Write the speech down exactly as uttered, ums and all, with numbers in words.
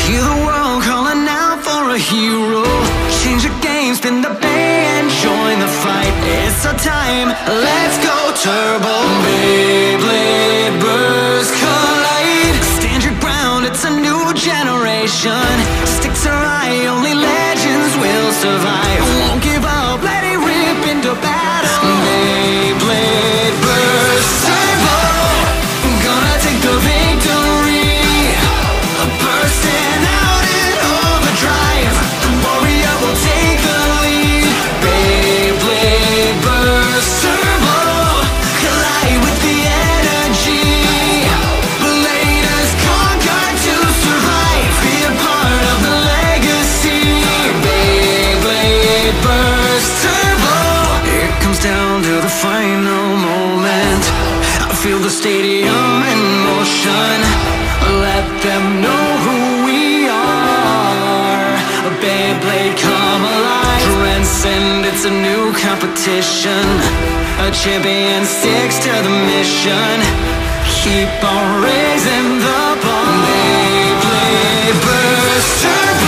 Hear the world calling out for a hero. Change the game, spin the bay and join the fight. It's our time, let's go turbo. Beyblade burst collide. Stand your ground, it's a new generation. Sticks are high, only legends will survive. Won't give up, let it rip into battle. Beyblade burst turbo. Gonna take the victory. Bursting out in overdrive. The warrior will take the lead. Beyblade burst turbo. Collide with the energy. Bladers conquer to survive. Be a part of the legacy. Beyblade burst turbo. It comes down to the final moment. I feel the stadium in motion. Let them know who we are. A Beyblade come alive. Transcend, it's a new competition. A champion sticks to the mission. Keep on raising the bar. Beyblade burst turbo.